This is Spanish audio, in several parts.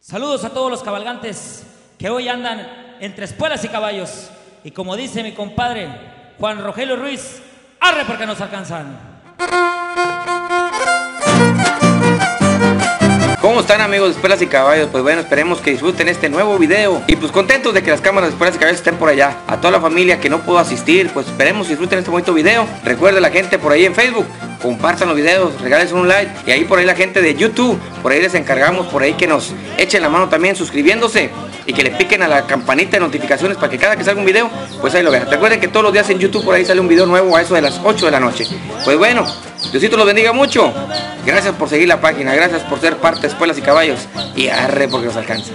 Saludos a todos los cabalgantes que hoy andan entre espuelas y caballos. Y como dice mi compadre Juan Rogelio Ruiz, arre porque nos alcanzan. ¿Cómo están, amigos de Espuelas y Caballos? Pues bueno, esperemos que disfruten este nuevo video. Y pues contentos de que las cámaras de Espuelas y Caballos estén por allá. A toda la familia que no pudo asistir, pues esperemos que disfruten este bonito video. Recuerden la gente por ahí en Facebook, compartan los videos, regálense un like. Y ahí por ahí la gente de YouTube, por ahí les encargamos, por ahí que nos echen la mano también suscribiéndose. Y que le piquen a la campanita de notificaciones para que cada que salga un video, pues ahí lo vean. Recuerden que todos los días en YouTube por ahí sale un video nuevo a eso de las 8 de la noche. Pues bueno, Diosito los bendiga mucho. Gracias por seguir la página, gracias por ser parte de Espuelas y Caballos. Y arre porque nos alcanza.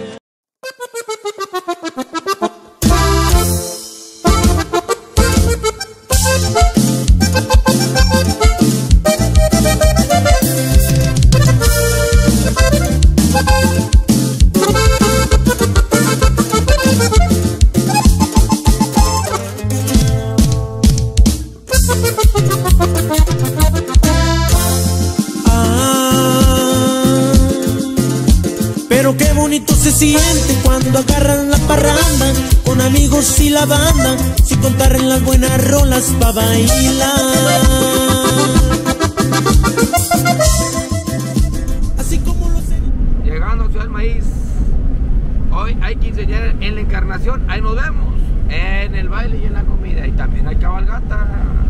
Pero qué bonito se siente cuando agarran la parranda con amigos y la banda, sin contar en las buenas rolas pa' bailar. Así como lo sé. Llegando a Ciudad del Maíz, hoy hay quinceañera en la Encarnación. Ahí nos vemos en el baile y en la comida. Y también hay cabalgata.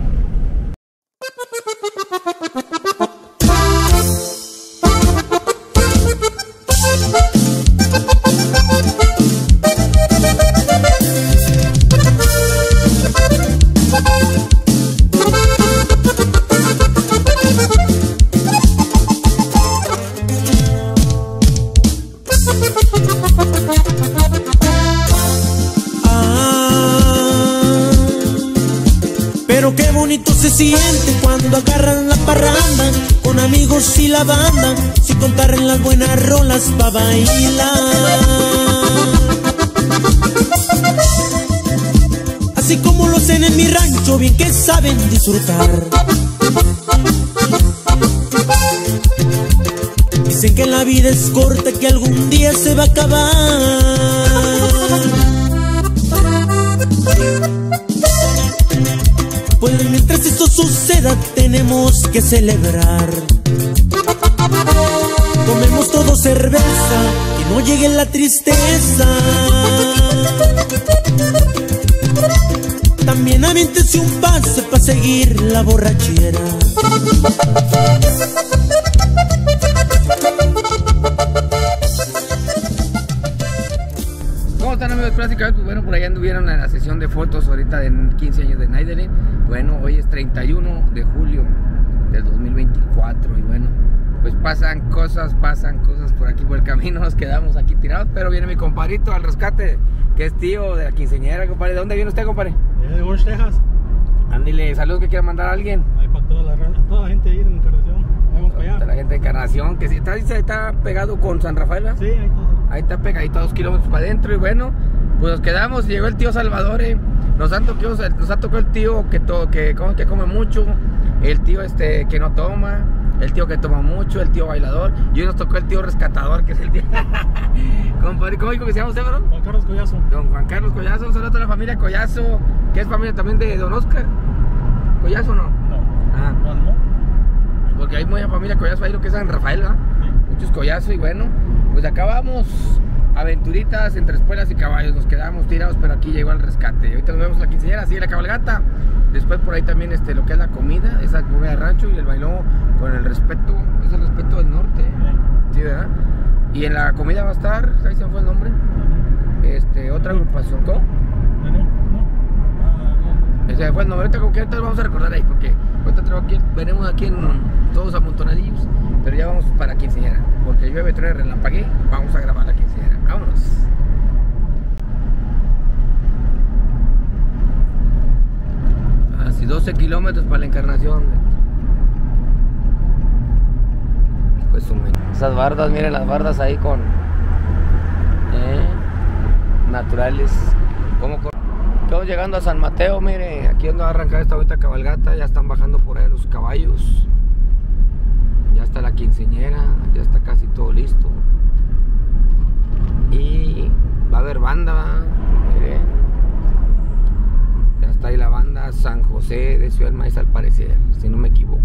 Pero qué bonito se siente cuando agarran la parranda con amigos y la banda, sin contar en las buenas rolas pa' bailar. Así como lo hacen en mi rancho, bien que saben disfrutar. Dicen que la vida es corta, que algún día se va a acabar. Pues mientras esto suceda tenemos que celebrar. Tomemos todo cerveza, que no llegue la tristeza. También aviéntese un pase pa' seguir la borrachera. ¿Cómo están, amigos de Espuelas y Caballos? Pues bueno, por allá anduvieron en la sesión de fotos ahorita de 15 años de Naidelin. Bueno, hoy es 31 de julio del 2024 y bueno, pues pasan cosas por aquí por el camino. Nos quedamos aquí tirados, pero viene mi compadrito al rescate, que es tío de la quinceañera, compadre. ¿De dónde viene usted, compadre? De Orange, Texas. Ándile, saludos que quiera mandar a alguien. Ahí para toda la gente ahí en Encarnación. Vamos para allá. La gente de Encarnación, que si está pegado con San Rafael, ¿verdad? Sí, ahí todo. Ahí está pegadito a 2 kilómetros para adentro y bueno, pues nos quedamos. Llegó el tío Salvador, nos ha tocado el tío que come mucho, el tío que no toma, el tío que toma mucho, el tío bailador, y hoy nos tocó el tío rescatador, que es el tío. Compadre, ¿cómo dijo que se llama usted, bro? Juan Carlos Collazo. Don Juan Carlos Collazo. Un saludo a toda la familia Collazo, que es familia también de Don Oscar Collazo, ¿no? No. Ah, No. porque hay mucha familia Collazo ahí, lo que es San Rafael, ¿verdad? Sí. Muchos Collazo y bueno, pues acabamos aventuritas entre espuelas y caballos, nos quedamos tirados, pero aquí llegó el rescate. Ahorita nos vemos en la quinceañera, sigue la cabalgata. Después por ahí también lo que es la comida, esa comida de rancho y el bailó con el respeto, es el respeto del norte. Sí, ¿verdad? Y en la comida va a estar, ahí se me fue el nombre, otra agrupación, ¿cómo? Ese fue el nombre. Ahorita como que ahorita vamos a recordar ahí, porque ahorita venimos aquí todos amontonadillos, pero ya vamos para la quinceañera, porque llueve, trae relampagué, vamos a grabar la quinceañera. Vámonos. Así 12 kilómetros para la Encarnación. Pues esas bardas, miren las bardas ahí con naturales. ¿Cómo? Estamos llegando a San Mateo, mire, aquí donde va a arrancar esta bonita cabalgata, ya están bajando por ahí los caballos. Ya está la quinceañera, ya está casi todo listo. banda, ¿va? Mire. Ya está ahí la banda San José de Ciudad del Maíz, al parecer, si no me equivoco.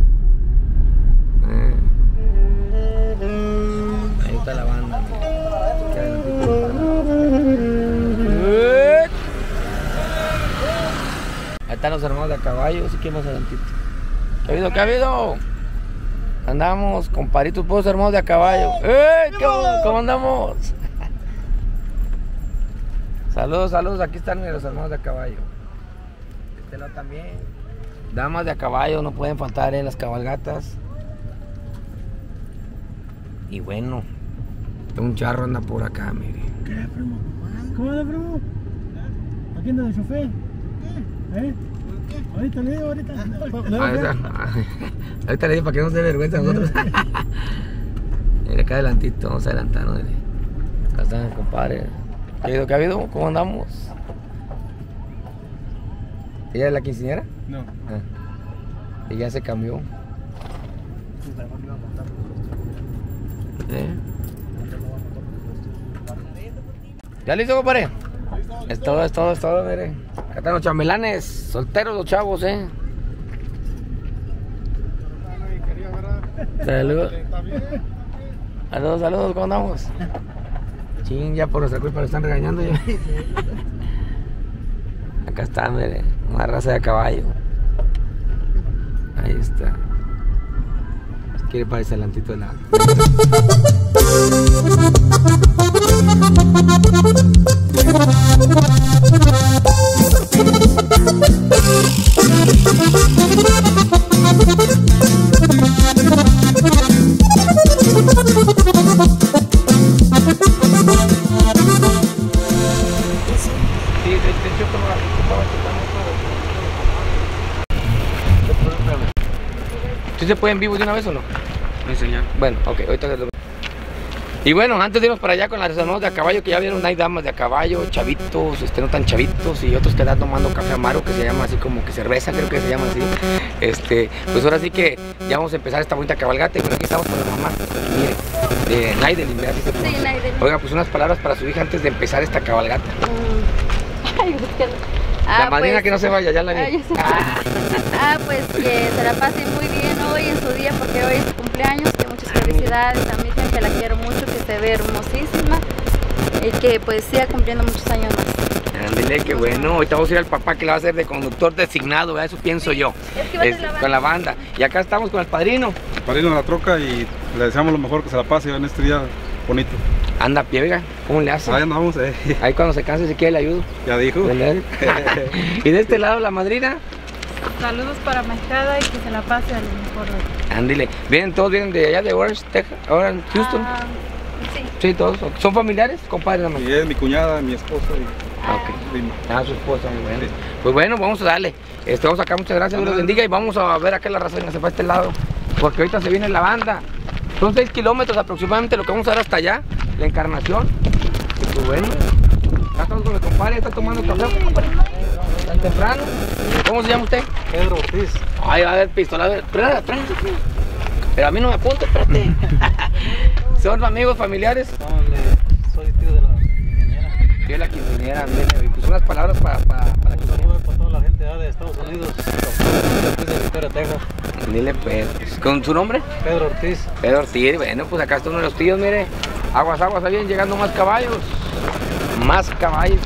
Ahí está la banda. Ahí están los hermanos de a caballo, así que más adelantito. ¿Qué ha habido? ¿Qué ha habido? Andamos, comparitos, todos hermanos de a caballo. ¿Cómo andamos? Saludos, saludos, aquí están los hermanos de a caballo. Este lado también. Damas de a caballo no pueden faltar en las cabalgatas. Y bueno, un charro anda por acá, mire. ¿Qué, primo? ¿Cómo anda, primo? ¿Aquí anda el chofer? Ahorita le digo, ahorita. Ahorita le digo para que no se dé vergüenza a nosotros. Mire, acá adelantito, vamos a adelantarnos. Acá están el compadre. ¿Qué ha habido? ¿Cómo andamos? ¿Ella es la quinceañera? No. Y ya se cambió. ¿Ya listo, compadre? Es todo, mire. Acá están los chambelanes, solteros los chavos, Saludos. Saludos, ¿cómo andamos? Ching, ya por nuestra culpa lo están regañando ya. Acá está, mire, una raza de caballo. Ahí está. Quiere parecer adelantito de nada. ¿Sí se puede en vivo de una vez o no? No, señor. Bueno, ok, ahorita se lo... Y bueno, antes de irnos para allá con las hermanos de a caballo, que ya vieron, hay damas de a caballo, chavitos, no tan chavitos, y otros que están tomando café amaro, que se llama así como que cerveza, creo que se llama así. Pues ahora sí que ya vamos a empezar esta bonita cabalgata, y bueno, aquí estamos con la mamá, mire, de Naidel, ¿verdad? Sí, Naidel. Oiga, pues unas palabras para su hija antes de empezar esta cabalgata. Ay, búscalo. La madrina pues, que no se vaya, ya la vi. Pues que se la pase muy bien hoy en su día, porque hoy es su cumpleaños, que muchas felicidades a mi hija, que la quiero mucho, que se ve hermosísima y que pues siga cumpliendo muchos años más. Ándele, qué bueno. Ahorita vamos a ir al papá que le va a hacer de conductor designado, ¿verdad? Eso pienso yo. Es que va a ser con la banda. Y acá estamos con el padrino. El padrino de la troca y le deseamos lo mejor, que se la pase en este día bonito. Anda a pie, oiga, ¿cómo le hace? Ahí andamos, Ahí cuando se canse, si quiere, le ayudo. Ya dijo. Y de este lado, la madrina. Saludos para Mejada y que se la pase al mejor. Ándile. ¿Todos vienen de allá de Orange, Texas? Orange, Houston? Sí. Sí, todos. ¿Son familiares? Compadres nada más. Y es mi cuñada, mi esposa y Su esposa, muy bueno. Sí. Pues bueno, vamos a darle. Vamos acá, muchas gracias, Dios los bendiga. Y vamos a ver acá la raza que se va a este lado. Porque ahorita se viene la banda. Son 6 kilómetros aproximadamente lo que vamos a dar hasta allá, la Encarnación. Y pues bueno, acá estamos con el compadre, está tomando café. Tan temprano. ¿Cómo se llama usted? Pedro Ortiz. Ay, a ver, pistola, a ver, espérate. Pero a mí no me apunta, espérate. ¿Son amigos, familiares? No, soy tío de la quinceañera. Tío de la quinceañera, mire, pues unas palabras para Un saludo para toda la gente de Estados Unidos, de Victoria, Texas. Dile, pues, ¿con su nombre? Pedro Ortiz. Pedro Ortiz, bueno, pues acá está uno de los tíos, mire. Aguas, ahí vienen llegando más caballos. Más caballos.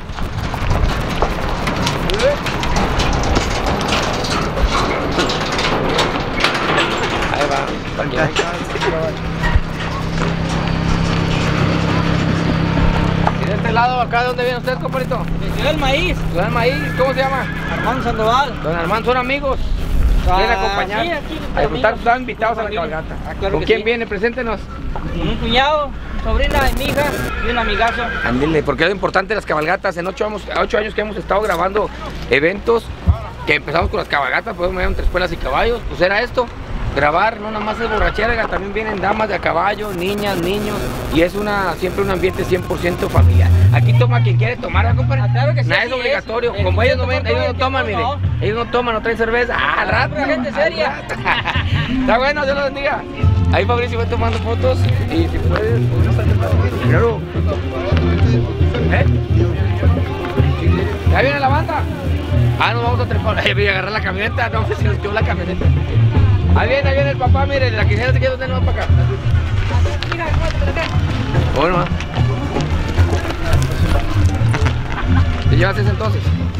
Ahí va. ¿Y de este lado, acá, de dónde viene usted, compadrito? De Ciudad del Maíz. Ciudad del Maíz, ¿cómo se llama? Armando Sandoval. Don Armando, ¿son amigos? ¿Quieren acompañar? Sí, aquí Están invitados a la cabalgata. Claro. ¿Con quién viene? Preséntenos. Con un cuñado, sobrina de mi hija y un amigazo. Ándele, porque es lo importante las cabalgatas. En 8 años que hemos estado grabando eventos, que empezamos con las cabalgatas, pues me dieron 3 espuelas y caballos, pues era esto. Grabar, no nada más es borrachera, también vienen damas de a caballo, niñas, niños, y es siempre un ambiente 100% familiar. Aquí toma quien quiere tomar, ¿no, compadre? Claro que sí. Nada es obligatorio, como ellos no ven, ellos no toman, mire, ellos no toman, no traen cerveza, al rato. Gente seria. Está bueno, Dios los bendiga. Ahí Fabricio va tomando fotos, y si puedes, pues no está. Claro. nosotros trepamos. Voy a agarrar la camioneta, no, se nos quedó la camioneta. Ahí viene el papá, mire, de la quinceañera se queda donde no va para acá. Bueno, ¿te llevas ese entonces?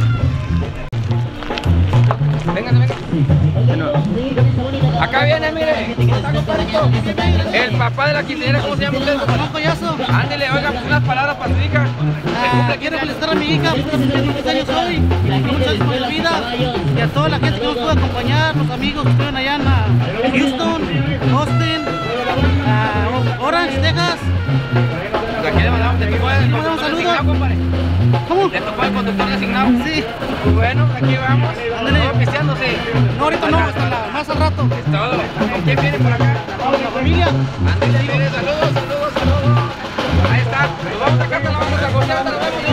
Véngase. Bueno. Acá viene, mire. El papá de la quinceañera, ¿cómo se llama usted? Collazo. Ándele, oiga, pues unas palabras para su hija. Quiero felicitar a mi hija, que cumple años hoy. Muchas por la vida. Y a toda la gente que nos pudo acompañar, los amigos que estuvieron allá en Houston, Austin, Orange, Texas. Aquí le mandamos de tipo el conductor asignado, compadre. ¿Cómo? Le tocó el conductor asignado. Sí. Pues bueno, aquí vamos. Ándale. Pisteándose. No, ahorita no, hasta más al rato. Es todo. ¿Con quién viene por acá? Con la familia. Ándale, viene. Saludos. Ahí está. Nos vamos a casa, nos vamos a cortar. Nos vemos.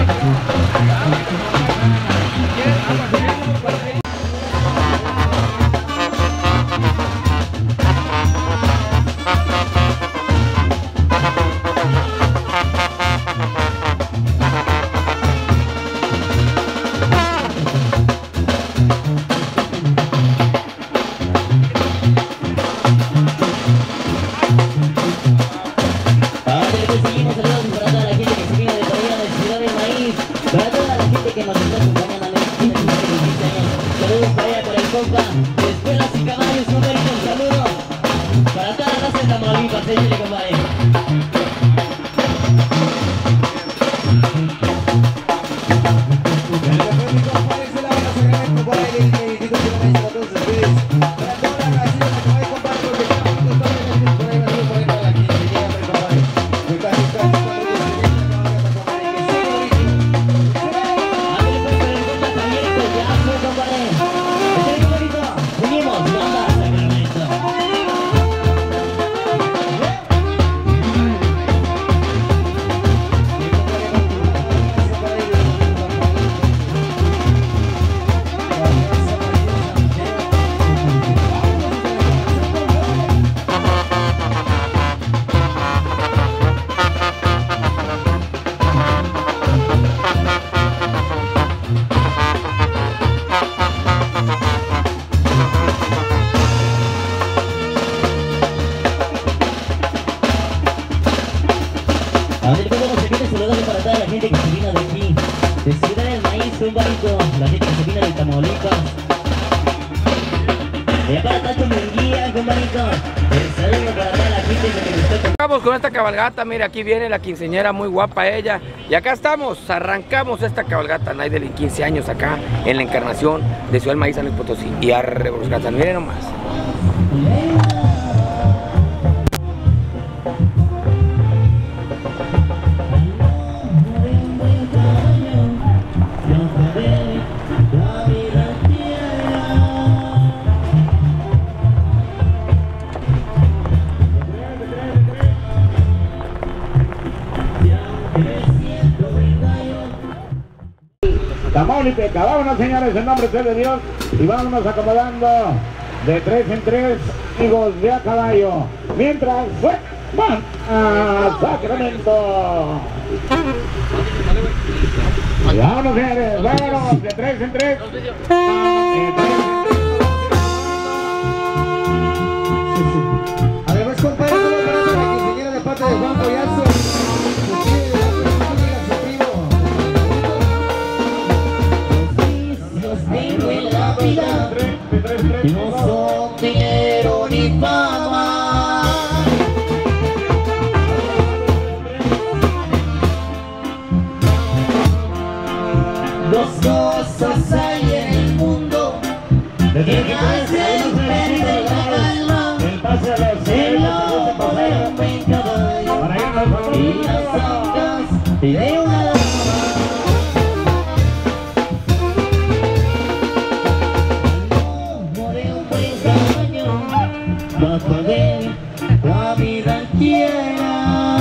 Vamos con esta cabalgata, mira, aquí viene la quinceañera, muy guapa ella. Y acá estamos, arrancamos esta cabalgata, Naide, de 15 años acá en la Encarnación de Ciudad del Maíz, San Luis Potosí. Y arre, Bruscata, miren nomás. Tamaulipeca, vámonos señores, en nombre de Dios, y vámonos acomodando de 3 en 3 higos de a caballo, mientras van a Sacramento. Y vámonos señores, vámonos de 3 en 3. Además, compadre, todo para la quinceañera de parte de Juan Collazo. No son dinero ni fama. Dos cosas hay en el mundo que me hacen perder la calma. El lobo de un buen caballo y las ancas de una dama. Para ver la vida quiera.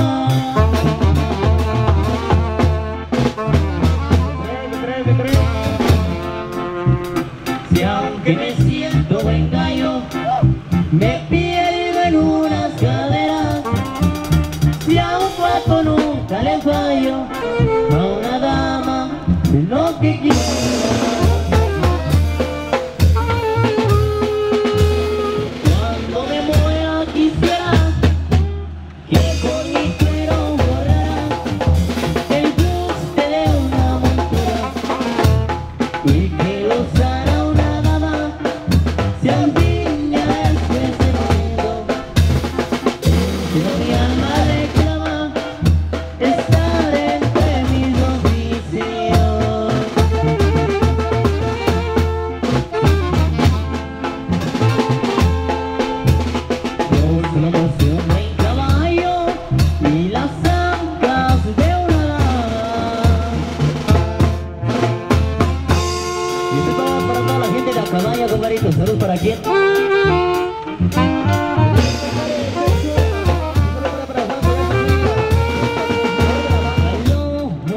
Si aunque me siento buen gallo, me pierdo en unas caderas. Si a un cuerpo nunca le fallo,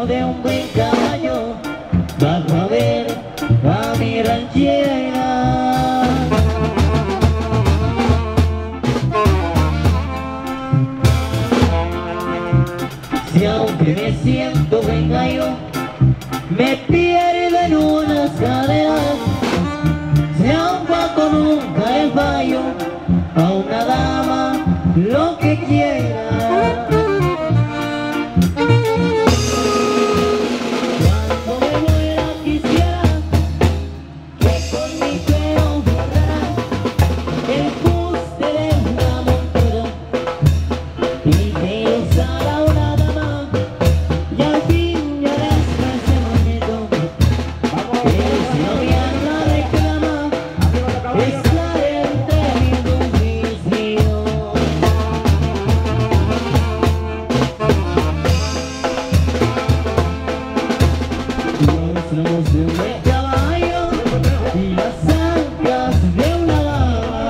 dueño de un buen caballo, bajo a ver a mi ranchera. Si aunque me siento buen gallo, me pierdo en unas caderas, si aún con nunca le fallo a una dama lo que quiera. Cuando me muera quisiera que con mi pelo borrara el fuste de una montura y que usara una dama y al fin ya después ese momento que si no me anda de cama estaré teniendo un vicio. Los lomos de un buen caballo y las ancas de una dama.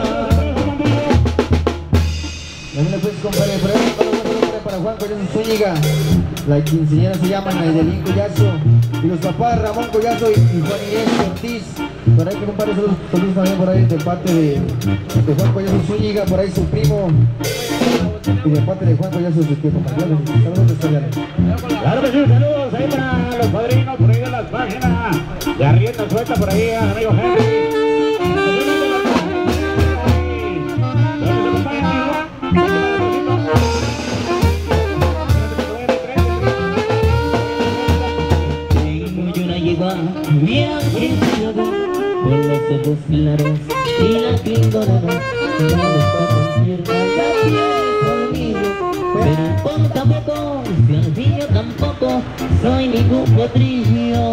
También pues, compadre, para Juan Collazo Zúñiga. La quinceañera se llama Naidelín Collazo. Y los papás Ramón Collazo y Juan Inés Ortiz. Por ahí que compadre, saludos también por ahí de parte de Juan Collazo Zúñiga, por ahí su primo. Y de parte de Juan Collazo su tío, compadre. Saludos especiales. Claro que sí, saludos ahí para los padrinos por ahí de las páginas de Arrienda Suelta por ahí, amigo Henry. Tengo yo una yegua bien enseñada, con los ojos claros y la clíndora, no está tan tierna, ya tiene conmigo, pero importa poco, si al fin yo tampoco soy ningún potrillo.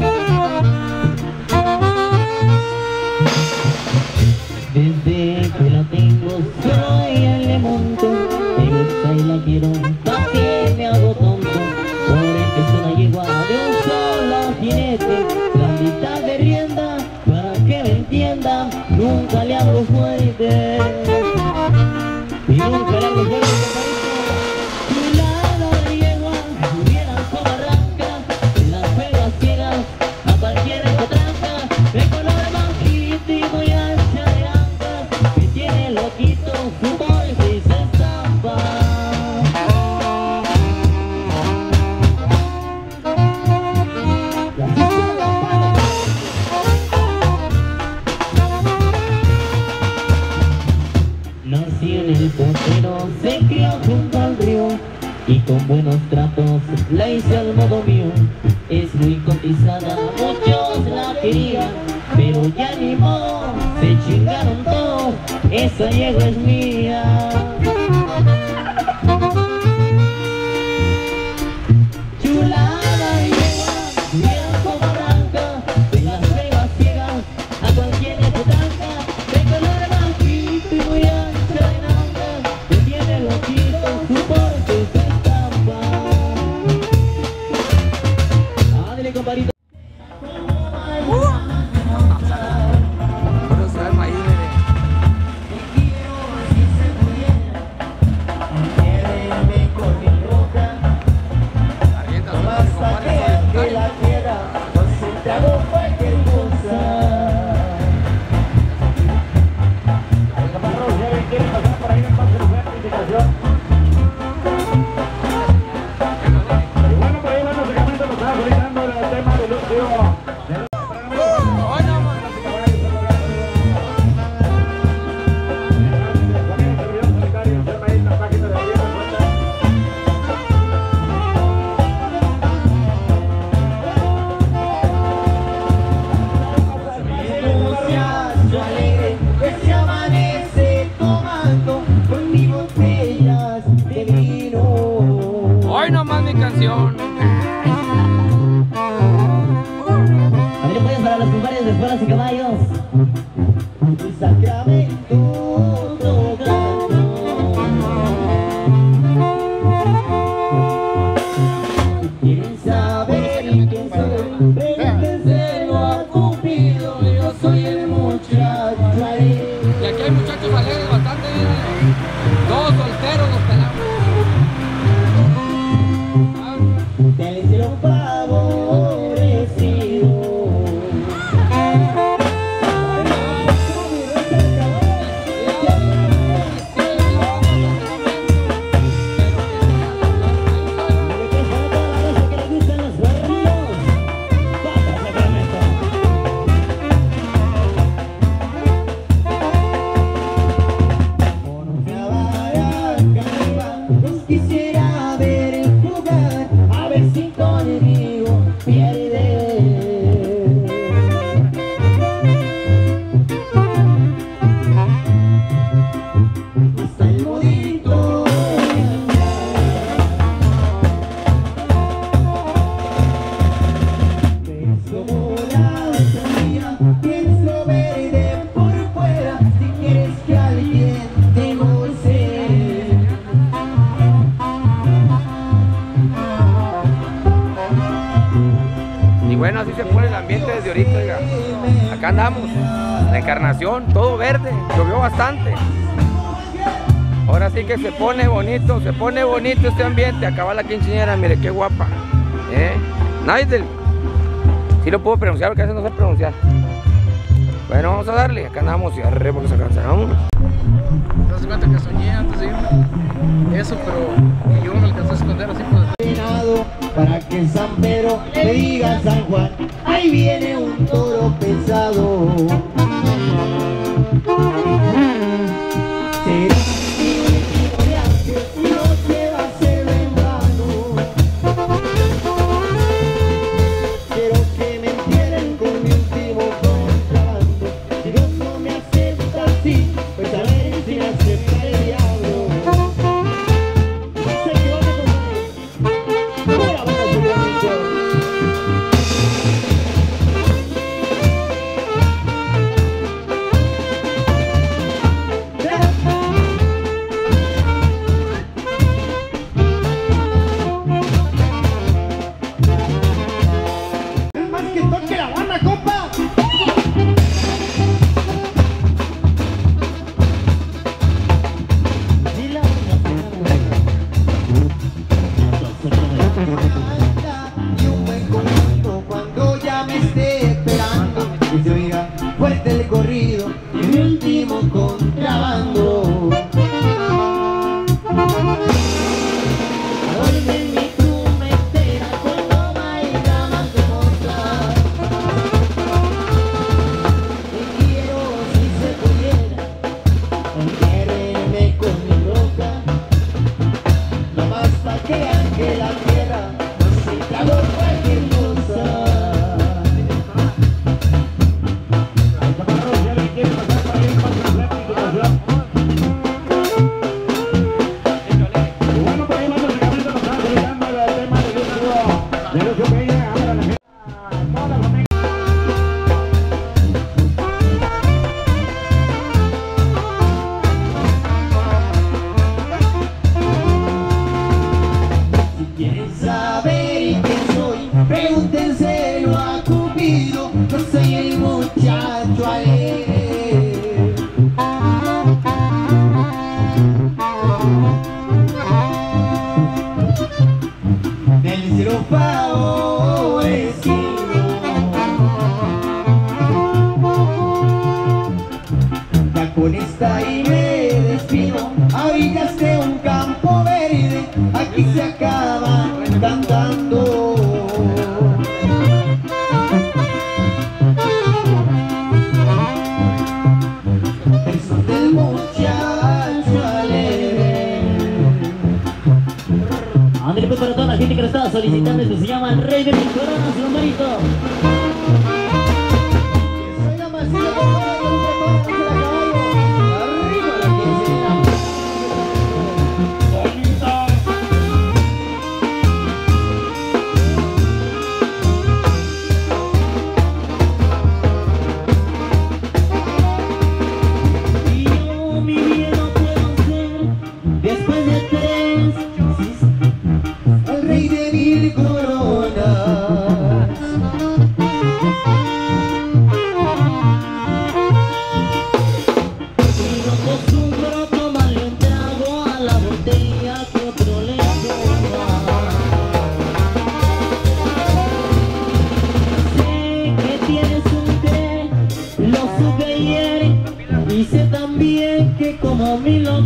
Desde que la tengo solo a ella le monto, me gusta y la quiero, pa' que me hago tonto, por eso es una yegua de un solo jinete, la mitad de rienda, para que me entienda, nunca le hablo fuerte, y nunca le hablo fuerte, chulada de yegua, vieran cómo arranca, en las pegas ciegas, a cualquier potranca, de color bajito y muy ancha de ancas, que tiene loquito su bolsa y se estampa. Nací en el Potrero, se crió junto al río y con buenos tratos la hice al modo mío. Es muy cotizada, muchos la querían, pero ya ni modo, se chingaron todos, esa yegua es mía. Chulada yegua, mira cómo arranca, de las pegas ciegas a cualquier potranca, de color bajito y muy ancha de nalga, que tiene loquito su porte y se estampa. Ándale, compadrito. Que la quiera, no se te hago cualquier cosa. ¿Quieren pasar por ahí en pase de certificación? Y bueno, por ahí básicamente nos está brindando el tema del último. Muchacho alegre que se amanece tomando con mis botellas de vino. Hoy nomás mi canción. A ver, pues para los compadres de Espuelas y Caballos. Tu Sacramento tocando. ¿Quieren saber quién soy? Pregúntenselo a Cupido. Yo soy el muchacho alegre. Y aquí hay muchachos alegres bastante. Todos solteros los pelamos. Te le hicieron para bueno, así se pone el ambiente desde ahorita, oiga. Acá andamos, la Encarnación, todo verde, llovió bastante. Ahora sí que se pone bonito este ambiente. Acá va la quinceañera, mire qué guapa. Naidel. Sí lo puedo pronunciar, porque a veces no sé pronunciar. Bueno, vamos a darle, acá andamos y arre porque se cansaron. ¿Te das cuenta que soñé antes de irme? Eso, pero yo me alcancé a esconder así por detrás. Para que San Pedro le diga a San Juan, ahí viene un toro pesado. Fuerte el corrido y mi último contrabando. Adorme mi trumetera con loma y ramas de mozar. Te quiero si se pudiera, enterrarme con mi roca. No más pa' que la tierra no se tragó cualquier cosa. Pregúntenselo a Cupido, yo soy el muchacho alegre. Del cielo favorecido. Ya con esta y me despido, a orillas de un campo verde, aquí se acaba cantando. Para toda la gente que lo estaba solicitando, que se llama el Rey de mis Coronas, Lomarito. Soy la masita con todo, con la caballo. Arriba la quinceañera. Y yo mi vida no puedo ser después de 3. El rey de 1000 coronas. Y no acostumbro tomarle un trago a la botella que otro le toma. Sé que tienes un té, lo supe ayer, y sé también que como mi loco.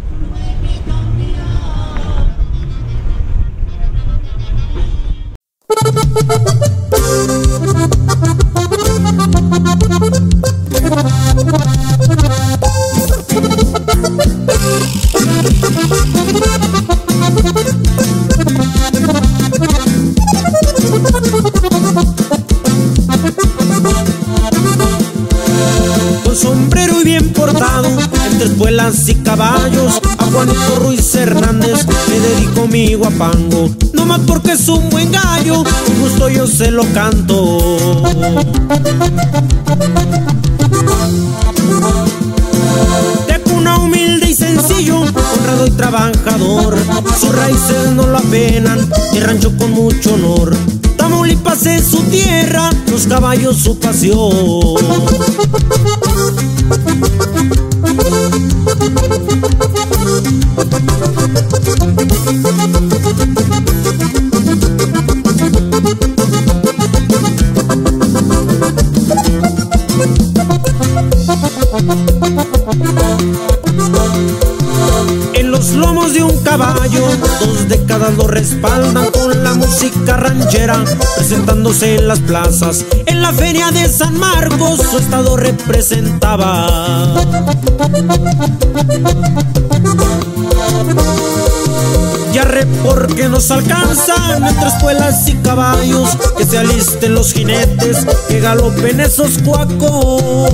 Con sombrero y bien portado, entre espuelas y caballos, a Juanito Ruiz Hernández le dedico mi guapango. No más porque es un buen gallo, con gusto yo se lo canto. De cuna humilde y sencillo, honrado y trabajador, sus raíces no lo apenan, de rancho con mucho honor. Tamaulipas paz es su tierra, los caballos su pasión. En los lomos de un caballo, 2 décadas lo respaldan con la música ranchera, presentándose en las plazas. En la feria de San Marcos su estado representaba. Y arre porque nos alcanzan entre espuelas y caballos, que se alisten los jinetes, que galopen esos cuacos.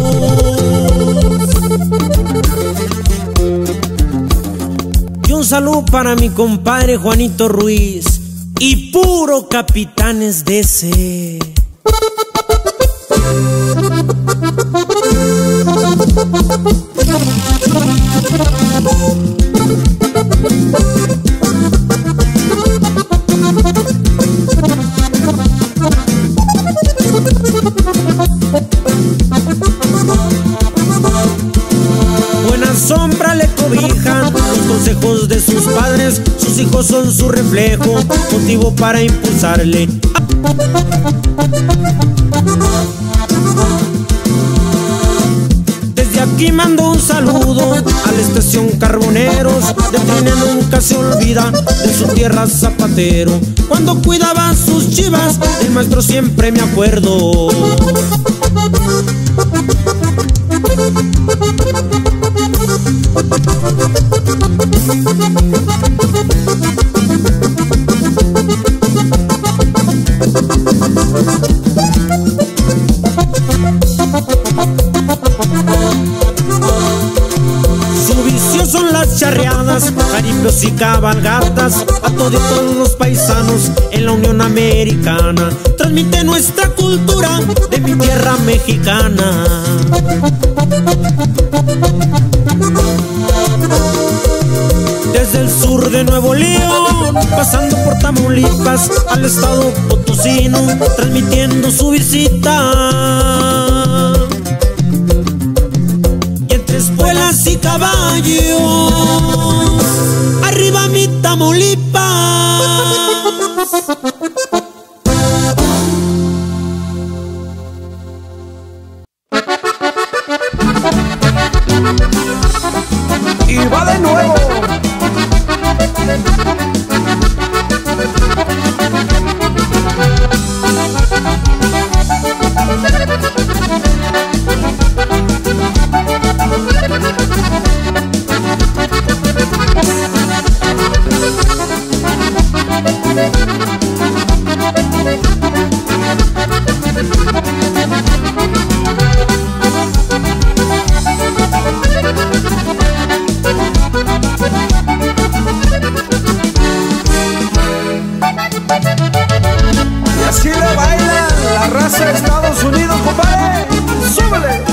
Y un saludo para mi compadre Juanito Ruiz y puro Capitanes DC. Buena sombra le cobijan los consejos de sus padres, sus hijos son su reflejo, motivo para impulsarle. Desde aquí mando un saludo a la estación Carboneros, de Trine nunca se olvida de su tierra zapatero. Cuando cuidaba sus chivas, del maestro siempre me acuerdo. Su vicio son las charreadas, jaripeos y cabalgatas, a todos los paisanos en la Unión Americana. Transmite nuestra cultura de mi tierra mexicana. Desde el sur de Nuevo León, pasando por Tamaulipas, al estado potosino, transmitiendo su visita. Y entre espuelas y caballos, arriba mi Tamaulipas. Y va de nuevo. Y así le baila la raza de Estados Unidos, compadre. ¡Súbele!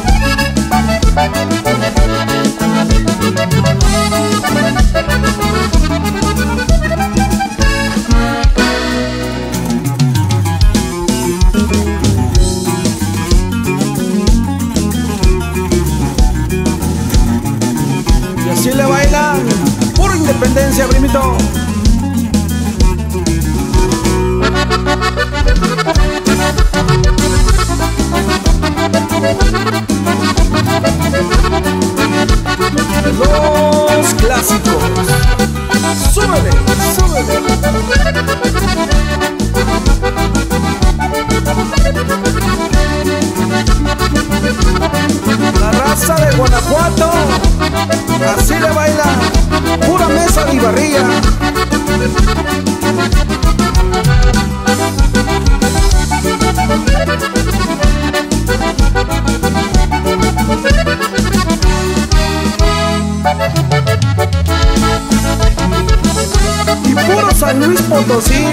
Y así le baila pura independencia, primito. Los clásicos. Súbele, súbele. La raza de Guanajuato, así le baila, pura mesa y barrilla. Y puro San Luis Potosí.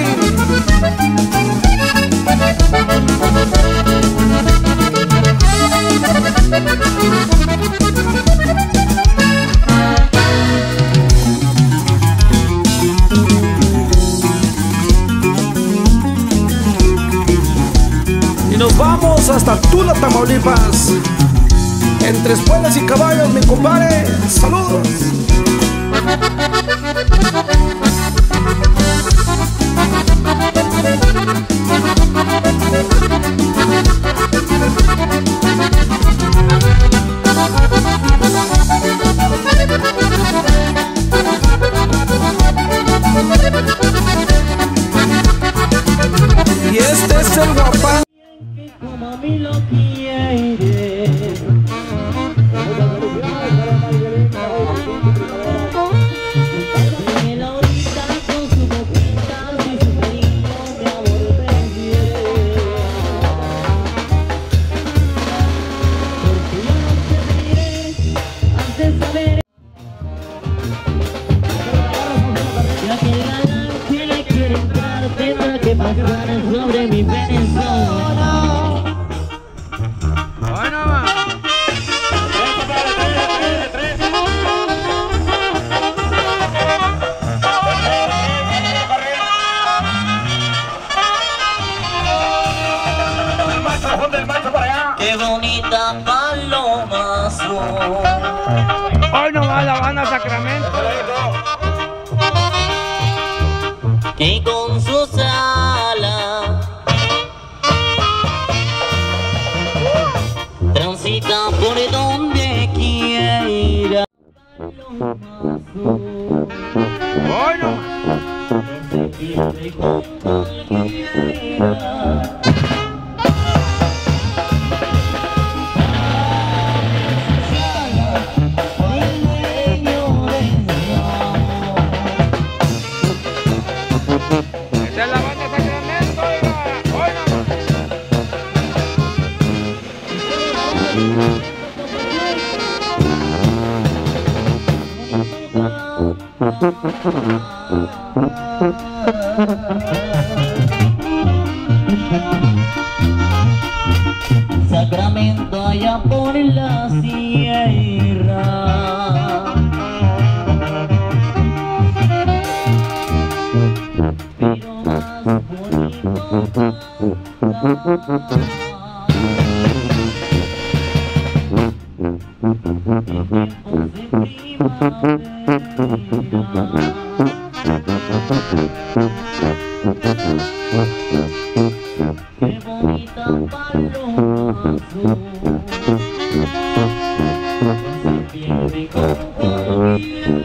nos vamos hasta Tula, Tamaulipas. Entre espuelas y caballos, mi compadre. Saludos. Y este es el guapán. Como a mí lo quiere. Él ahorita con su boquita y su cariño mi amor prefiere. Porque yo no te diré antes de saber. Ya que el galán que le quiere entrar tendrá que pasar sobre mi Venezuela. Qué bonita paloma azul. Hoy no va la banda Sacramento. Que con sus alas transita por donde quiera. Hoy no. Esta es la banda Sacramento, Sacramento allá por la sierra. Pero más bonito. Qué bonita paloma azul. Se pierde con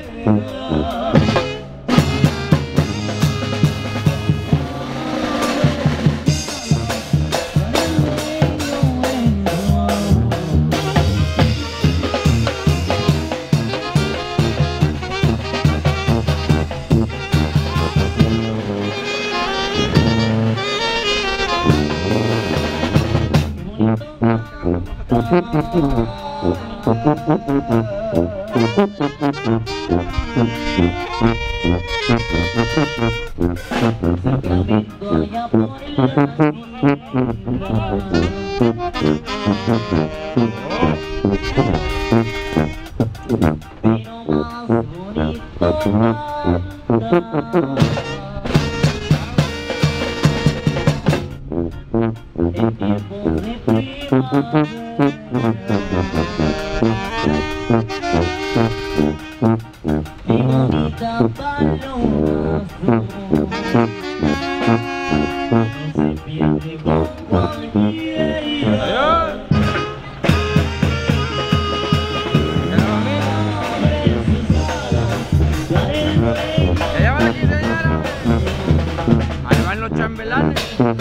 ahí van los chambelanes.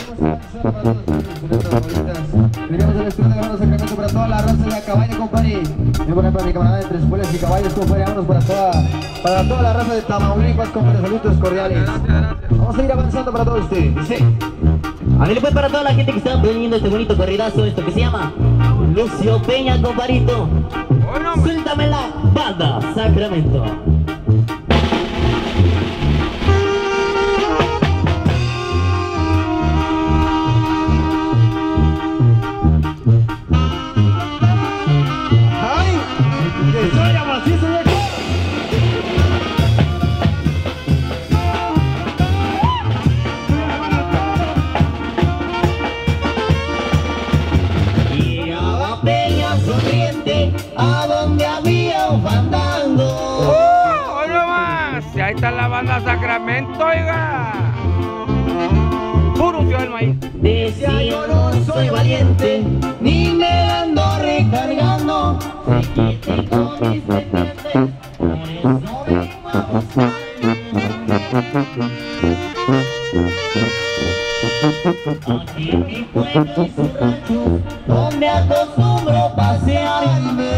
Queremos el estudio de la banda Sacramento para toda la raza de la cabaña, compadre. Voy a poner para mi camarada de Entre Espuelas y Caballos, compadre. Vámonos para toda la raza de Tamaulipas, compadre. Saludos cordiales. Vamos a ir avanzando para todos ustedes. Dice. Ándale pues para toda la gente que está poniendo este bonito corridazo, esto que se llama Lucio Peña, compadrito. Suéltame la banda Sacramento. banda Sacramento, oiga. Puro Ciudad del Maíz. Decía yo no soy valiente, ni me ando recargando. Sé que tengo mis pendientes, por eso vengo a buscar. Aquí en mi pueblo es un rancho donde acostumbro pasearme.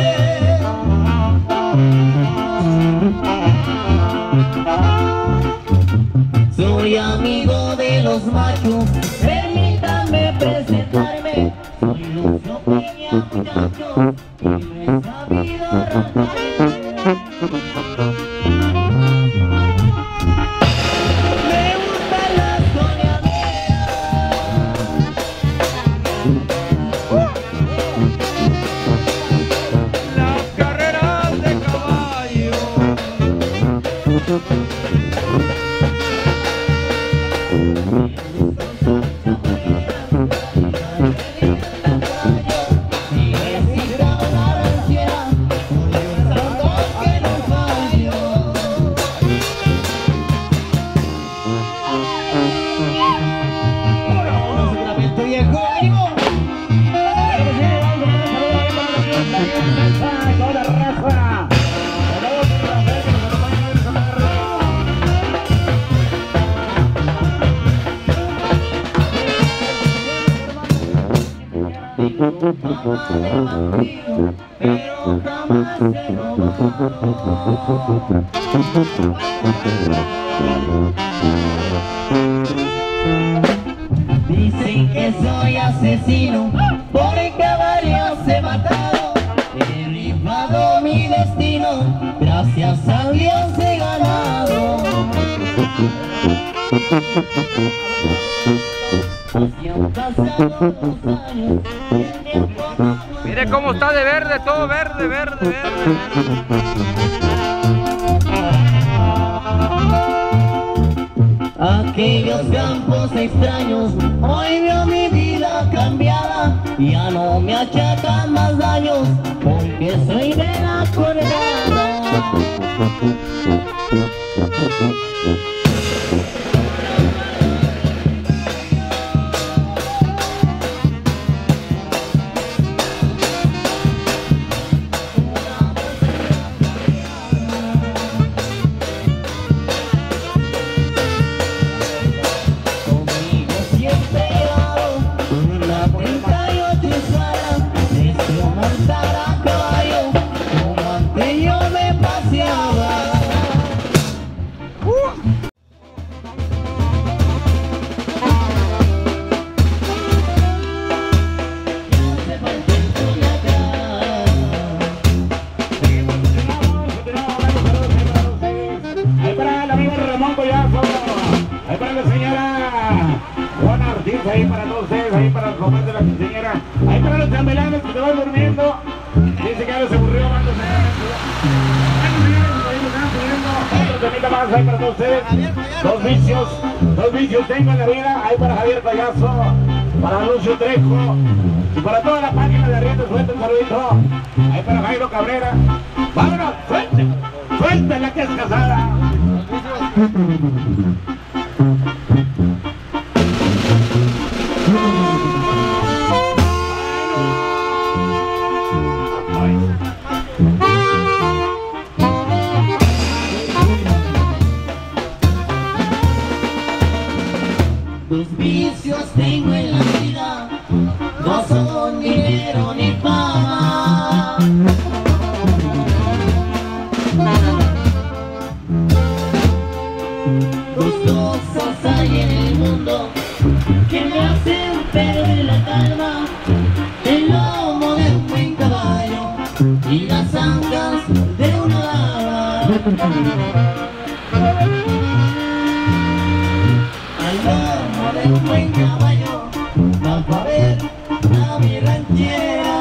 Soy amigo de los machos, permítanme presentarme. Soy Lucio Peña Muchacho, y no he sabido romperme. Me gustan las soñaderas, las carreras de caballo. Dicen que soy asesino, porque varios he matado. He rifado mi destino, gracias a Dios he ganado. Mire cómo está de verde, todo verde, verde, verde. Aquellos campos extraños, hoy veo mi vida cambiada. Ya no me achacan más daños, porque soy de la colgada. Ahí para todos ustedes, ahí para los jóvenes de la quinceañera, ahí para los chambelanes que se van durmiendo. Dice que ahora se aburrió, vamos otro temita más ahí para todos ustedes. Dos vicios tengo en la vida, ahí para Javier Payaso, para Lucio Trejo y para toda la página de Arrieta. Suelta un saludito, ahí para Jairo Cabrera. Vámonos, suelta la que es casada. Dos vicios tengo en la vida, no son dinero ni fama. Dos cosas hay en el mundo que me hacen perder la calma: el lomo de un buen caballo y las ancas de una dama. Al lomo de un buen caballo vas a ver a mi ranchera.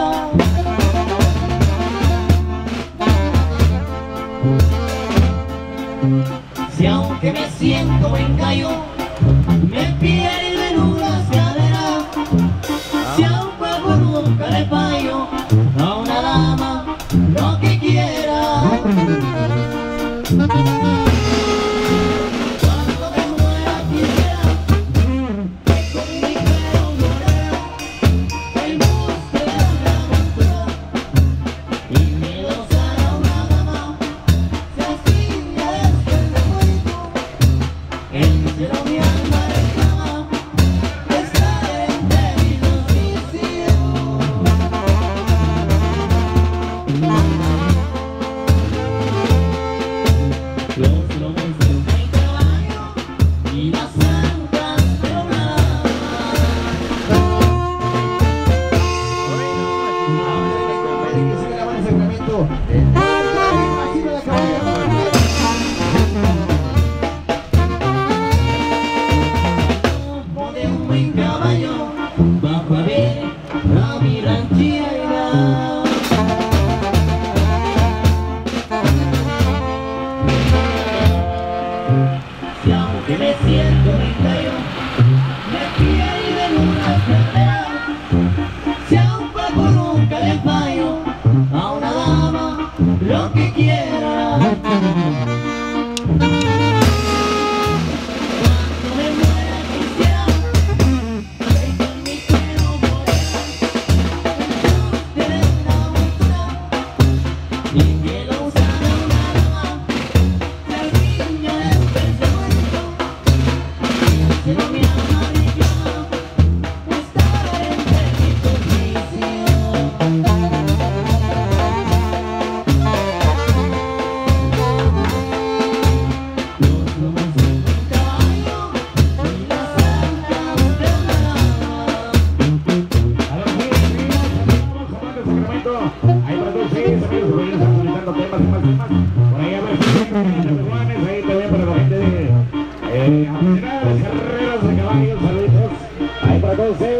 Si aunque me siento en gallo, me pierden unas caderas. Si a un juego nunca le fallo, a una dama lo que quiera.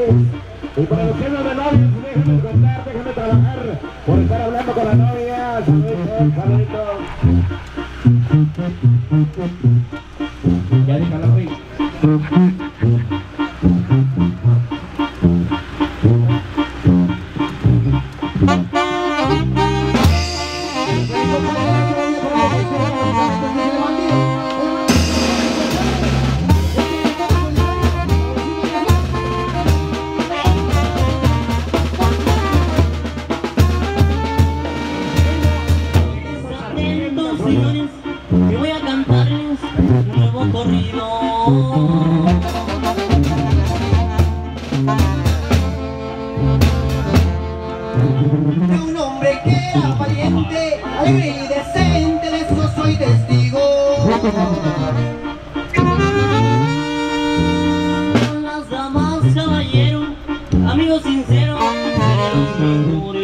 Y para los que no de novios, déjenme contar, déjenme trabajar por estar hablando con la novia. Saluditos. Ya déjalo, güey. Señores, que voy a cantarles un nuevo corrido. De un hombre que era valiente, alegre y decente, de eso soy testigo. Las damas, caballero, amigos sinceros, mejores.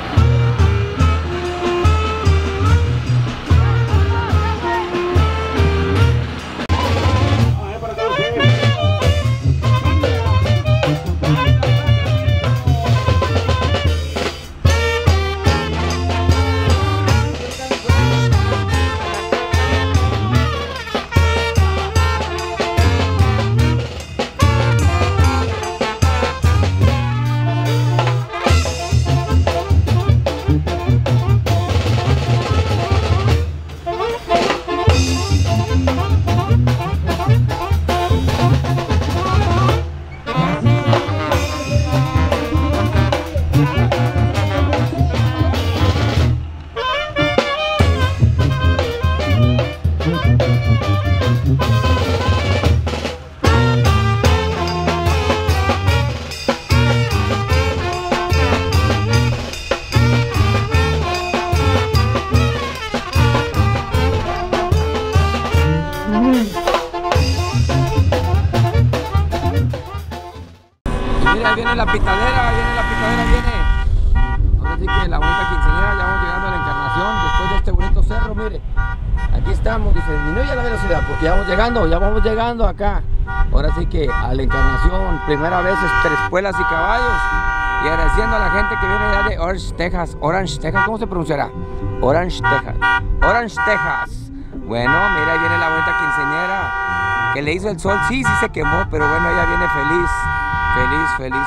Mira, viene la pitadera, viene. Ahora sí que la bonita quinceañera, ya vamos llegando a la Encarnación, después de este bonito cerro, mire. Aquí estamos, dice, disminuye la velocidad, porque ya vamos llegando acá. Ahora sí que a la Encarnación, primera vez es Tres Puelas y Caballos. Y agradeciendo a la gente que viene allá de Orange, Texas, ¿cómo se pronunciará? Orange, Texas. Bueno, mira, ahí viene la bonita quinceañera, que le hizo el sol, sí se quemó, pero bueno, ella viene feliz. Feliz.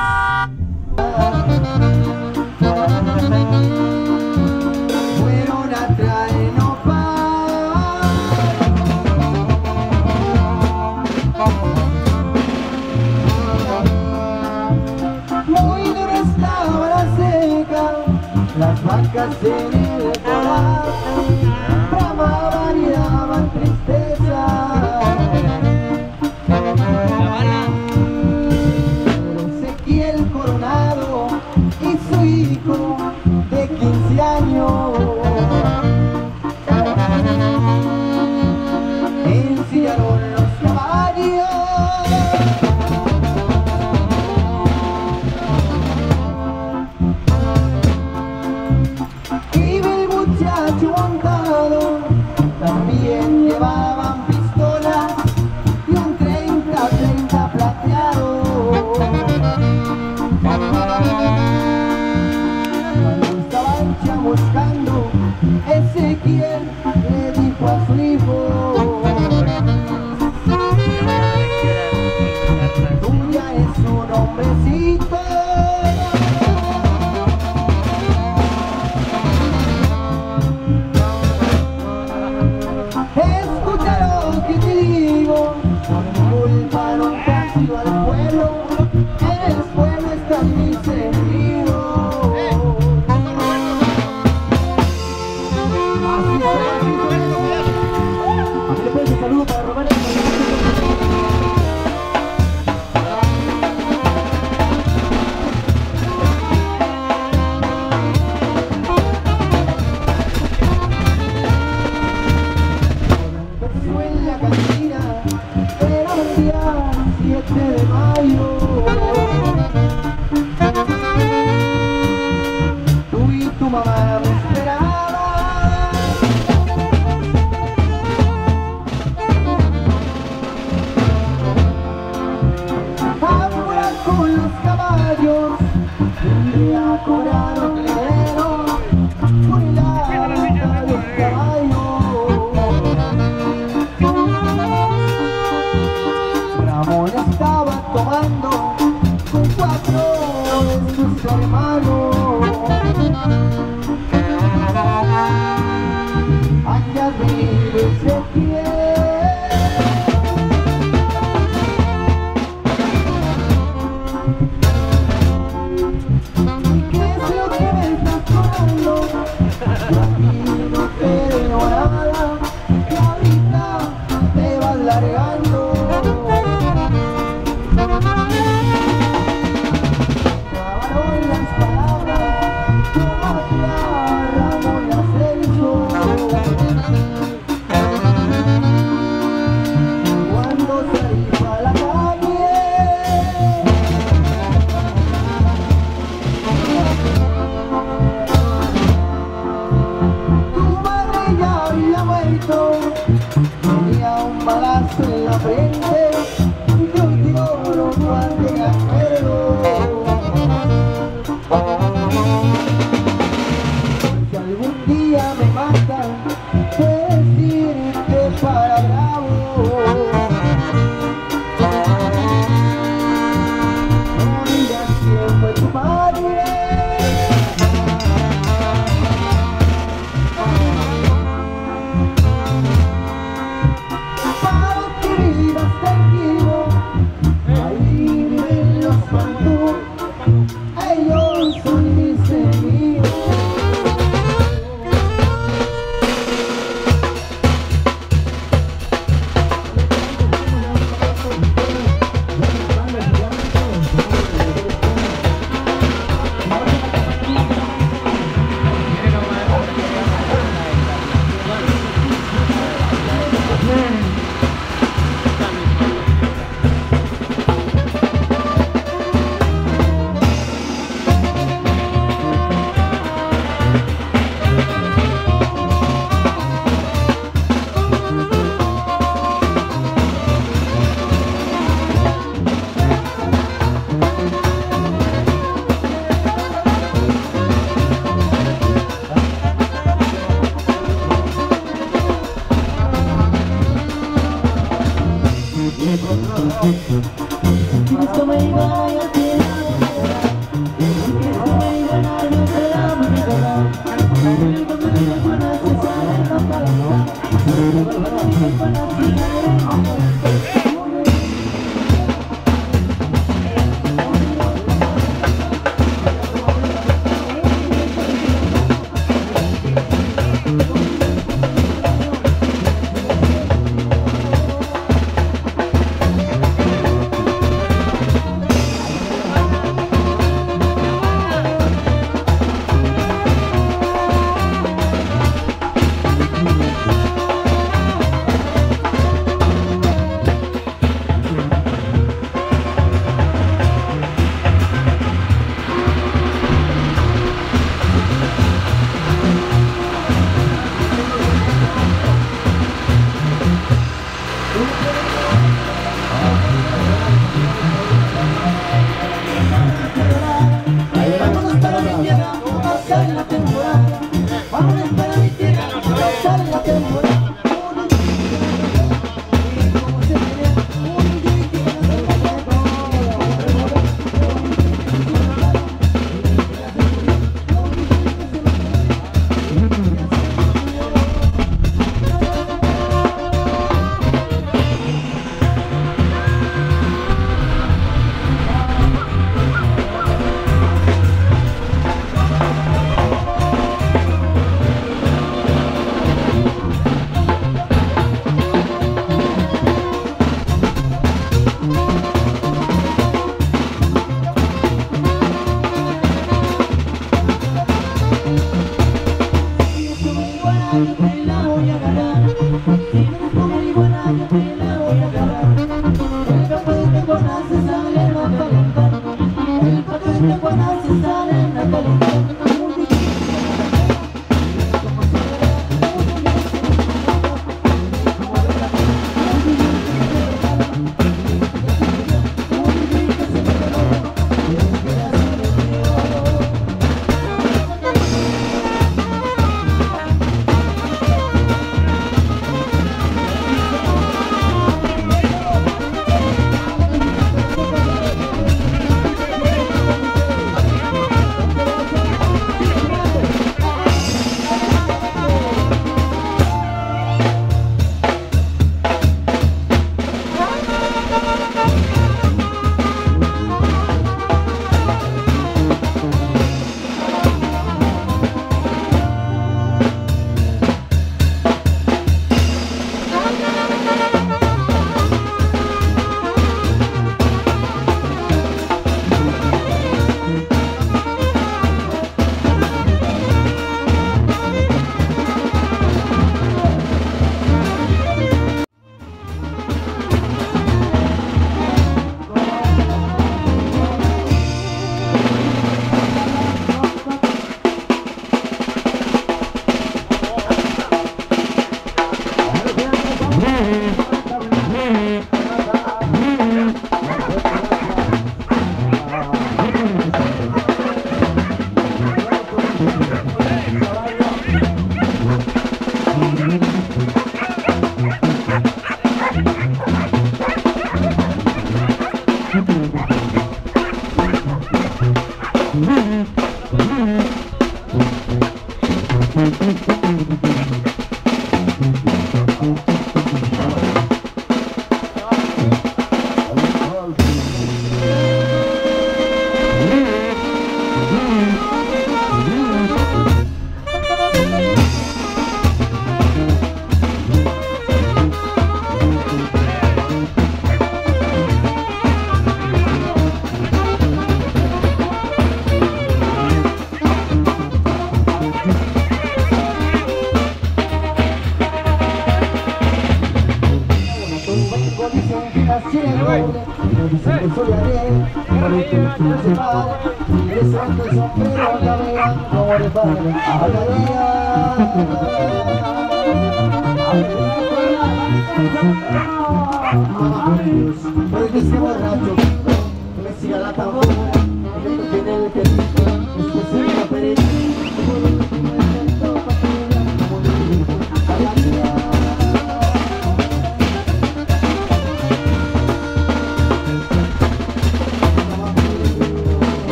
Fueron a traernos paz. Muy dura estaba la seca, las vacas en el corral bramaban y daban tristeza. Ezequiel Coronado y su hijo de 15 años ensillaron los caballos. Iba el muchacho montado, también llevaban pistolas y un 30 plateado. Cuando estaban chamuscando, Ezequiel le dijo a su hijo: tú ya es un hombrecito. Escucha lo que te digo, culpa no te ha sido al pueblo, en el pueblo está mi sentido. Así le puedes un saludo para Roberto. Fue en la cantina, era un día 7 de mayo. Tú y tu mamá me esperaban. Ahora con vendré a cobrar un dinero por el alma de un caballo. Ramón estaba tomando con 4 de sus hermanos. Allá vive Ezequiel. ¿Qué es lo que me estás tomando? Yo aquí no te veo nada, que ahorita te vas largando. Grabaron las palabras, yo Ramón y Ascenso. Cuando salí a la calle, tu madre ya había muerto, tenía un balazo en la frente y yo lloro cuando me acuerdo. Si algún día me matan, puedes irte para Bravo. No digas quién fue tu madre. Para que vivas tranquilo, ahí viven los Pantú, ellos son mis enemigos.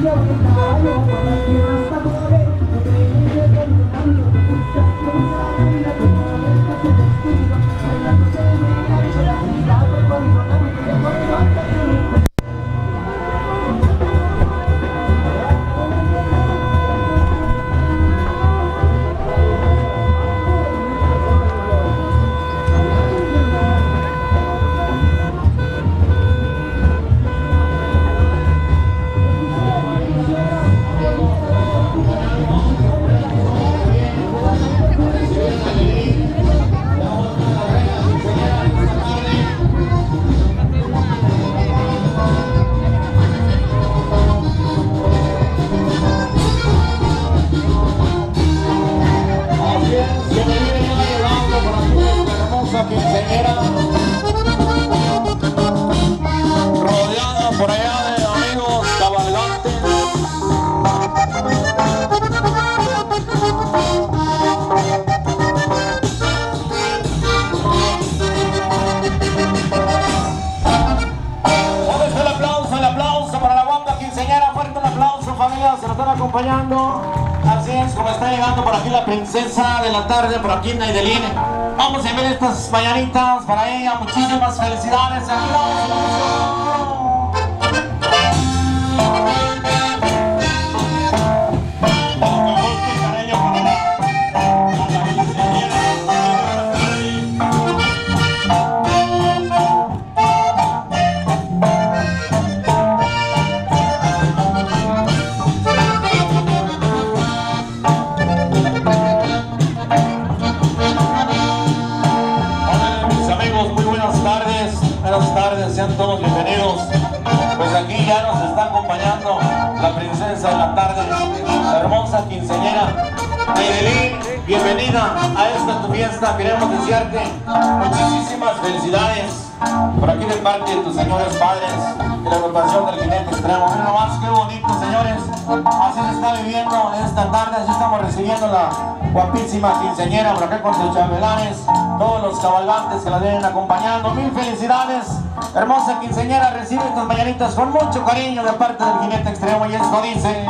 rodeada por allá de amigos cabalgantes. ¿Dónde está el aplauso para la guapa quinceañera? Fuerte el aplauso, familia, se nos están acompañando. Así es como está llegando por aquí la princesa de la tarde, por aquí Naidelín. Vamos a ver estas mañanitas para ella, muchísimas felicidades. Aquí sean todos bienvenidos. Pues aquí ya nos está acompañando la princesa de la tarde, la hermosa quinceañera Naidelín. Bienvenida a esta tu fiesta. Queremos desearte muchísimas felicidades por aquí de parte de tus señores padres y la agrupación del Jinete Extremo. Miren nomás qué bonito, señores. Así se está viviendo esta tarde, así estamos recibiendo la guapísima quinceañera por acá con sus chambelanes, todos los cabalgantes que la vienen acompañando. Mil felicidades, hermosa quinceañera. Recibe estas mañanitas con mucho cariño de parte del Jinete Extremo, y esto dice: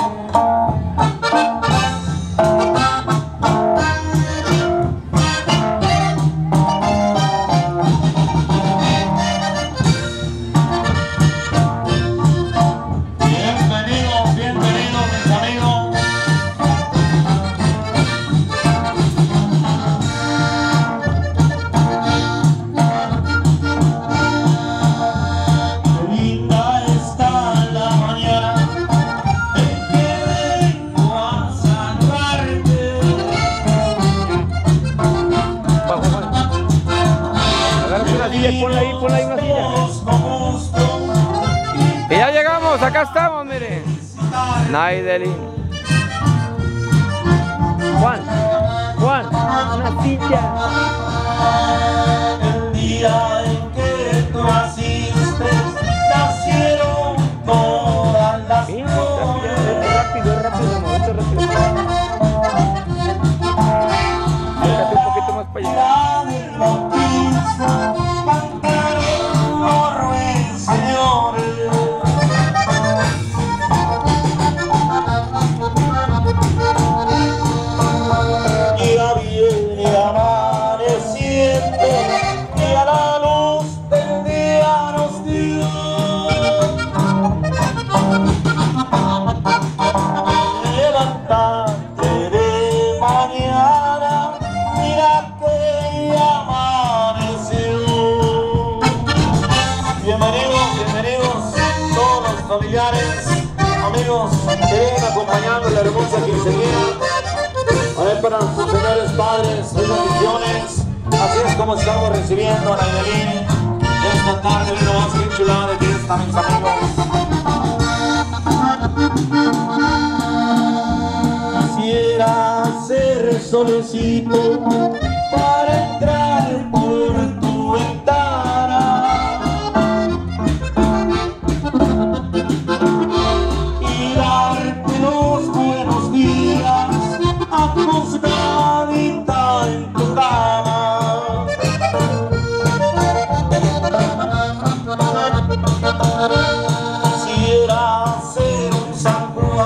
ponle ahí una silla. Y ya llegamos, acá estamos, miren. Naidelín. Juan, una silla. El día en que tú naciste, nacieron todas las cosas. Rápido, moviste rápido. Acércate un poquito más para allá. Familiares, amigos que vienen acompañando a la hermosa quinceañera. A ver, para sus señores padres, sus bendiciones. Así es como estamos recibiendo a Naidelín esta tarde. Miren más que chulada de fiesta, mis amigos. Quisiera ser solecito para entrar por tu ventana y darte los buenos días acostadita en tu cama. Quisiera ser un San Juan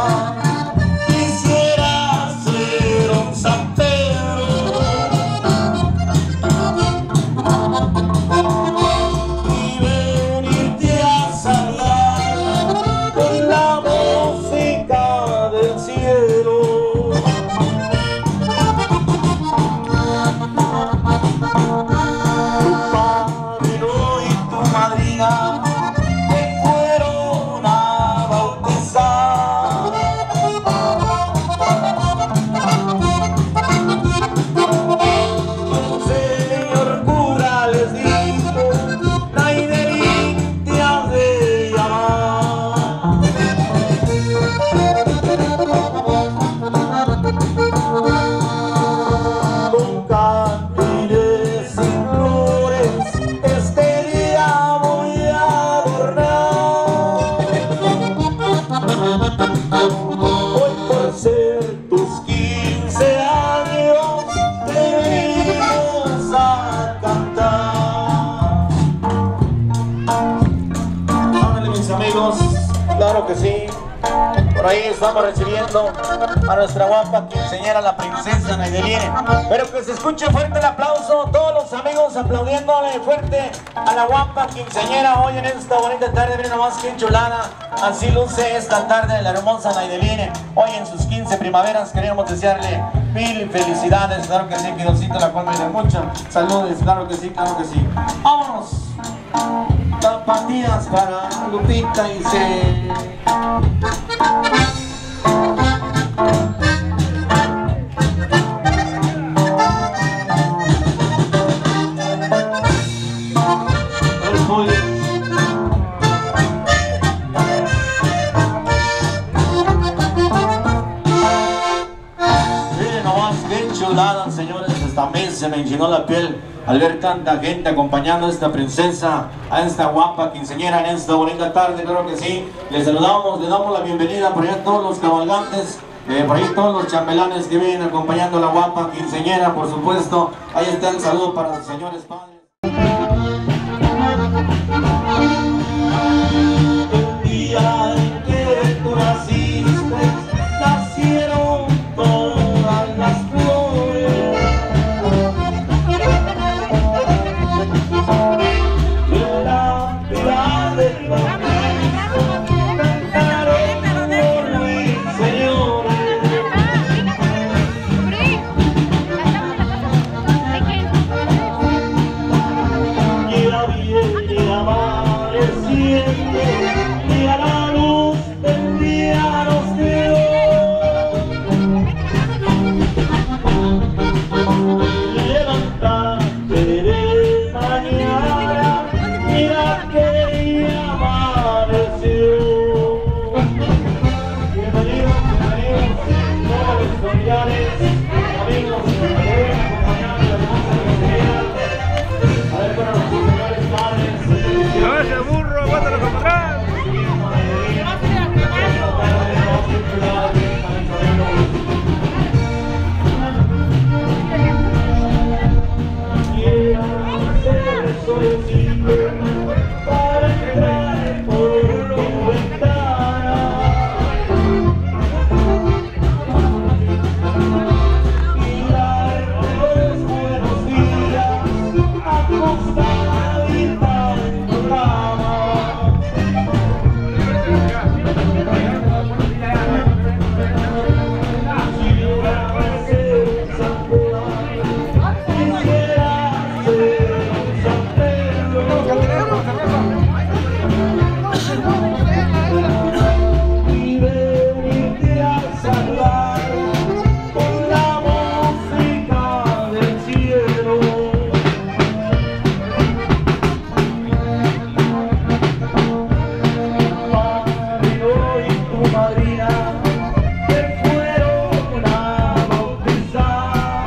amigos, claro que sí. Por ahí estamos recibiendo a nuestra guapa quinceañera, la princesa Naideline. Pero que se escuche fuerte el aplauso, todos los amigos aplaudiéndole fuerte a la guapa quinceañera hoy en esta bonita tarde. Miren nomás que chulada, así luce esta tarde la hermosa Naideline. Hoy en sus 15 primaveras queremos desearle mil felicidades, claro que sí, que Diosito la cual me dé mucho. Saludes, claro que sí, claro que sí. Vámonos. Zapatillas para Lupita y se... Miren nomás qué chulada, señores, también se me enchinó la piel al ver tanta gente acompañando a esta princesa, a esta guapa quinceañera en esta bonita tarde. Claro que sí, les saludamos, les damos la bienvenida por allá a todos los cabalgantes, por ahí todos los chambelanes que vienen acompañando a la guapa quinceañera, por supuesto. Ahí está el saludo para los señores padres. El día en que tú naciste, nacieron todas las flores. Y a la luz del día nos dio. Levántate de mañana, mira que ya amaneció. Bienvenidos, todos los familiares, amigos que me deben acompañar en la hermosa quinceañera. A ver, para los señores padres. ¡No ese burro, aguántalo para atrás! Para entrar por tu ventana y darte los buenos días acostadita en tu cama. Si yo fuese San Juan, quisiera ser San y venirte a salvar con la música del cielo. Padrino y tu madrina te fueron a bautizar.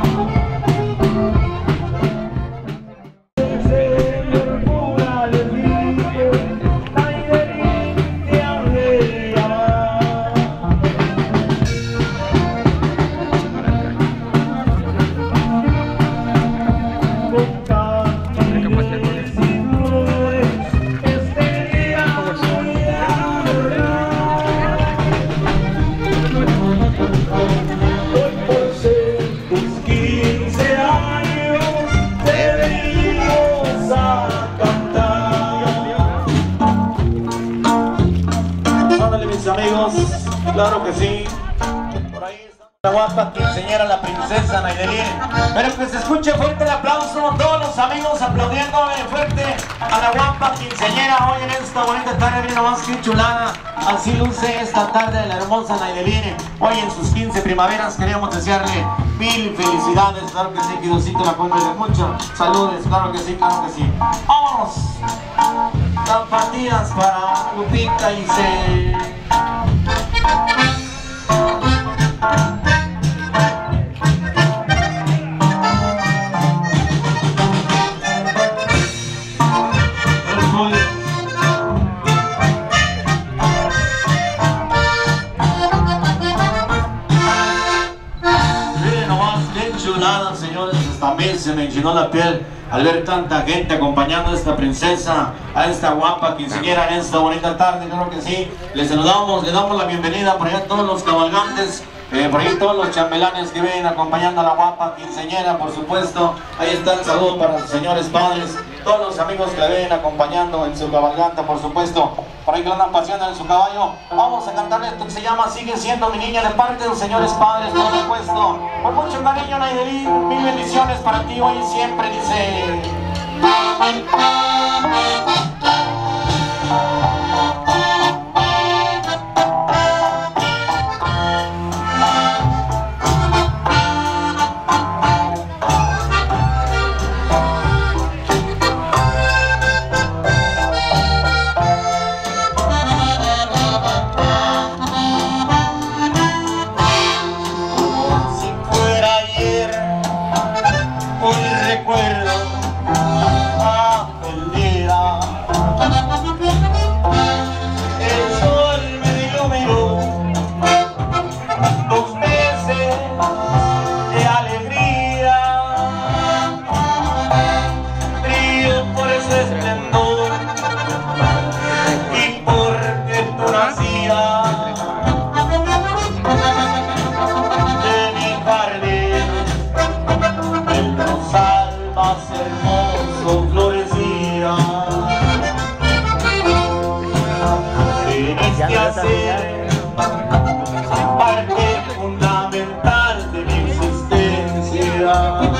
El señor cura les dijo: Naideline te han de llamar. Con cantiles y flores este día voy a adorar. Hoy por ser tus 15 años te venimos a cantar. Ándale, mis amigos, claro que sí. Por ahí está la guapa quinceañera, la princesa Naideline. Pero que se escuche fuerte el aplauso, todos los amigos aplaudiéndole fuerte a la guapa quinceañera hoy en esta bonita tarde. Miren nomás que chulada, así luce esta tarde la hermosa Naideline. Hoy en sus 15 primaveras queremos desearle mil felicidades, claro que sí, que Diosito la cual me dé mucho. Saludes, claro que sí, claro que sí. ¡Vámonos! Zapatillas para Lupita y se... Miren nomás qué chulada, señores, también se me enchinó la piel al ver tanta gente acompañando a esta princesa, a esta guapa quinceañera en esta bonita tarde. Claro que sí, les saludamos, le damos la bienvenida por allá a todos los cabalgantes, por ahí todos los chambelanes que vienen acompañando a la guapa quinceañera, por supuesto. Ahí está el saludo para los señores padres, todos los amigos que la ven acompañando en su cabalganta, por supuesto, por ahí que andan paseando en su caballo. Vamos a cantar esto que se llama Sigue siendo mi niña, de parte de los señores padres, por supuesto. Con mucho cariño, Naidelín, mil bendiciones para ti hoy y siempre, dice. Parte fundamental de mi existencia.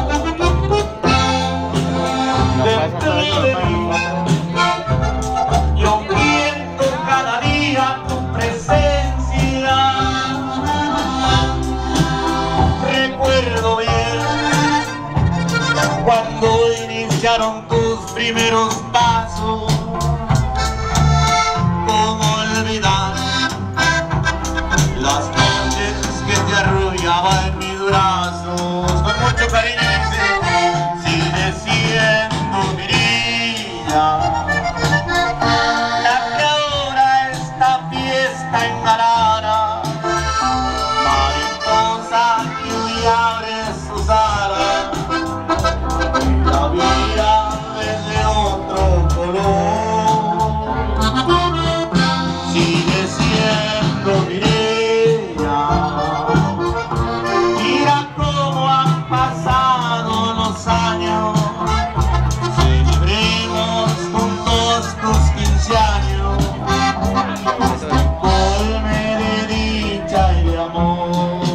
Dentro de mí yo siento cada día tu presencia. Recuerdo bien cuando iniciaron tus primeros pasos. ¿Cómo olvidar las noches que te arrullaba en mis brazos? Con mucho cariño dice, sigue siendo mi niña, la que ahora esta fiesta engalana. Mariposa que hoy abre sus alas, la vida desde otro color. Sigue siendo mi niña, mira cómo han pasado los años. Celebremos juntos tus 15 años, colme de dicha y de amor.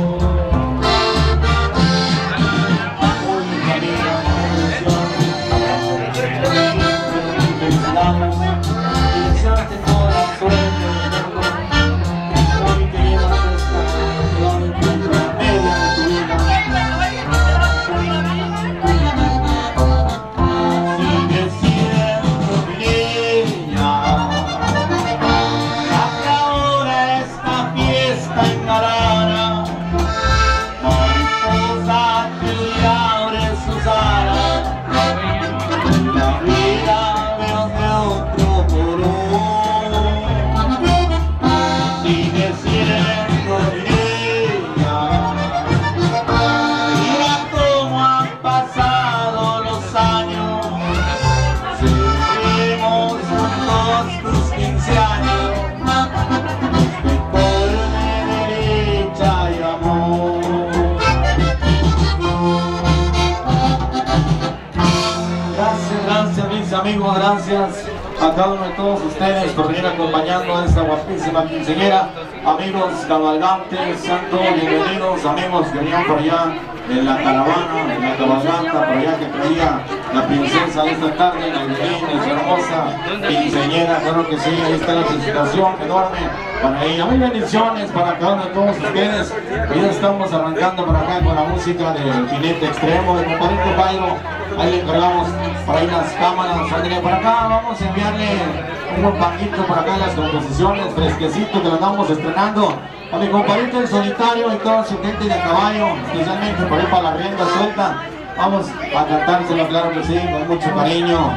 Amigos, gracias a cada uno de todos ustedes por venir acompañando a esta guapísima quinceañera. Amigos cabalgantes, sean todos bienvenidos. Amigos que venían por allá en la caravana, en la cabalgata, por allá que traía la princesa de esta tarde, Naidelín, su hermosa quinceañera. Claro que sí, ahí está la felicitación enorme para ella. Muy bendiciones para cada uno de todos ustedes. Ya estamos arrancando por acá con la música del Jinete Extremo de compadrito Jairo. Ahí le encargamos por ahí las cámaras. André, por acá vamos a enviarle un buen paquito por acá en las composiciones, fresquecito que lo andamos estrenando. A mi compadrito El Solitario y toda su gente de caballo, especialmente por ahí para la rienda suelta. Vamos a cantárselo, claro que sí, con mucho cariño.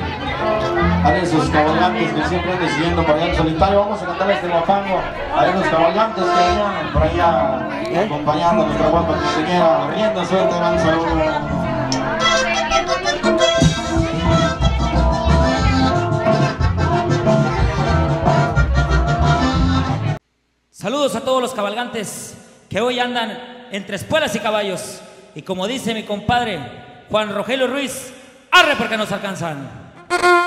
A esos cabalgantes que siempre andan siguiendo por allá El Solitario. Vamos a cantar este guapango a esos cabalgantes que venían por allá acompañando a nuestra guapa quinceañera. Rienda suelta, gran saludo. Saludos a todos los cabalgantes que hoy andan entre espuelas y caballos. Y como dice mi compadre Juan Rogelio Ruiz, arre porque nos alcanzan.